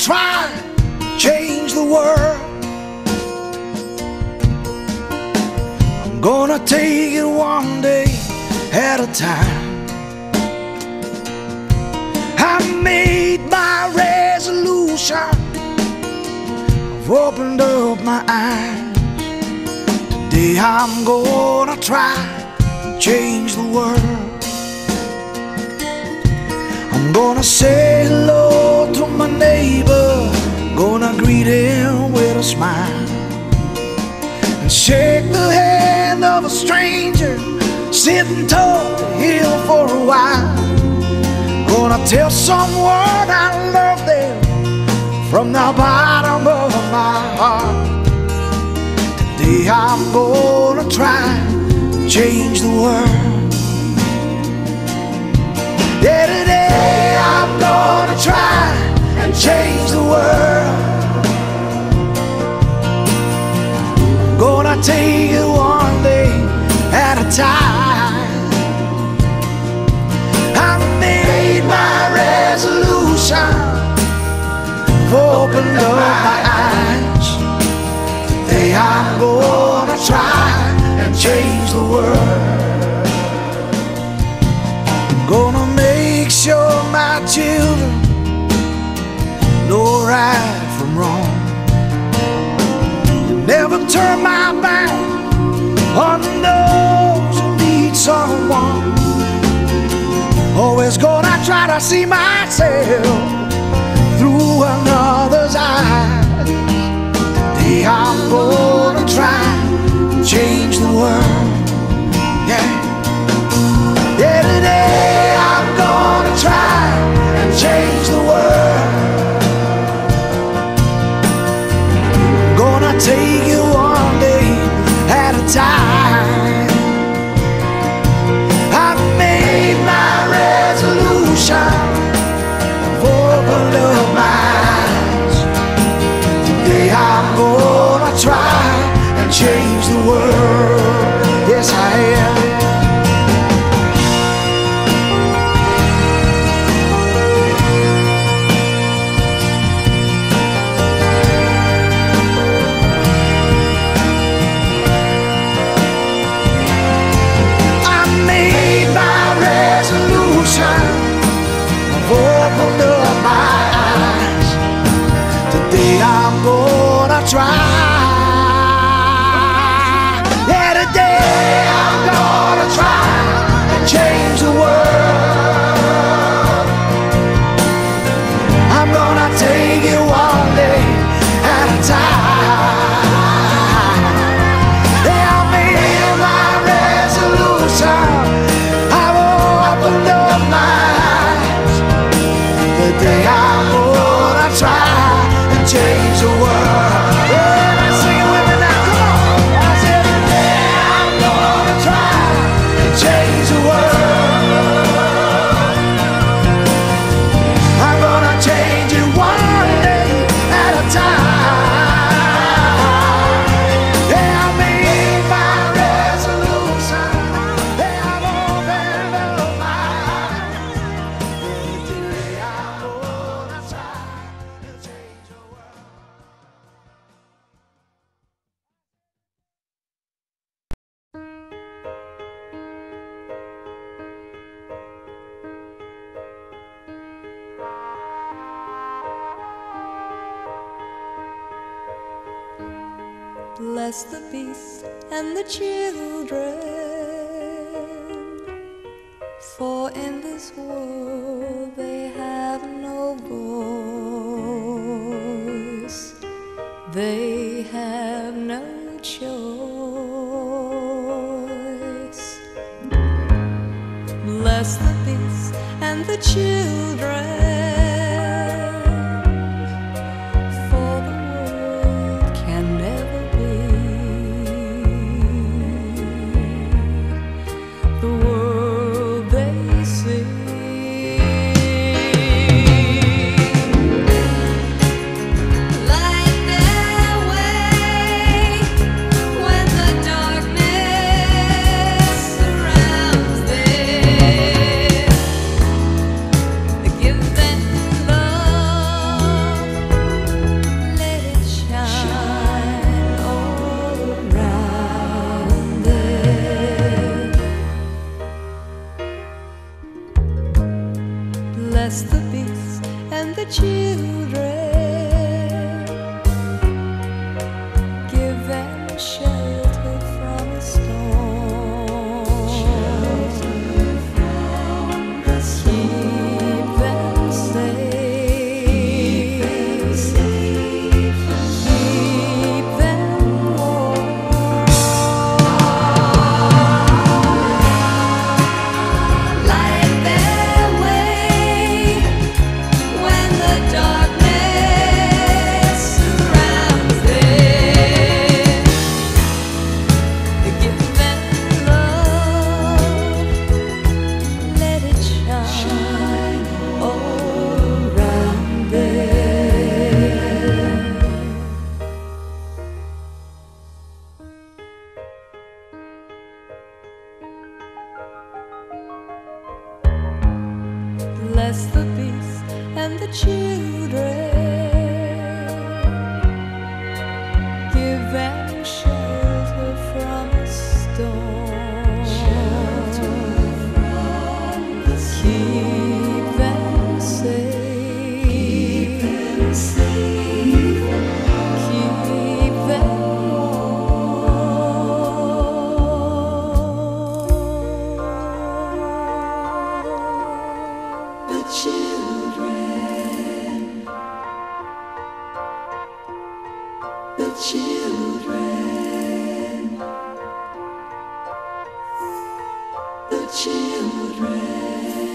try to change the world. I'm gonna take it one day at a time. I made my resolution. I've opened up my eyes. Today I'm gonna try to change the world. I'm gonna say hello to my neighbor, gonna greet him with a smile, and shake the hand of a stranger, sit and talk to him for a while. Gonna tell someone I love them from the bottom of my heart. Today I'm gonna try to change the world. Yeah, today I'm gonna try and change the world. I'm gonna take it one day at a time. I made my resolution, opened up my eyes. Today I'm gonna try and change the world. I'm gonna make sure my children know right from wrong, and never turn my back on those who need someone. Always gonna try to see myself through another's eyes. Today I'm gonna try to change the world. Yeah, yeah, today I'm gonna try and change the world. I'm gonna take it one day at a time. I've made my resolution, I've opened up my eyes. Today I'm gonna try and change the world. Yes, I am. I've opened up my eyes. Today I'm gonna try. Yeah, today I'm gonna try and change the world. I'm gonna take it one day at a time. Yeah, I made my resolution. I've opened up my eyes. Today I'm gonna try and change the world. Yeah, sing it with me now, come on. I said today I'm gonna try and change the world. I'm gonna change it one day at a time. Yeah, I made my resolution. Yeah, I've opened up my eyes. Today I'm gonna try to change the world. Bless the beast and the children, for in this world they have no voice. They have no choice. Bless the beast and the children, for the world can never be the world they see. Light their way when the darkness surrounds them. Give them bless the beasts and the children. Give them shelter from a storm. Shelter from the storm. Keep them safe. Keep them safe. Keep them children, the children, the children.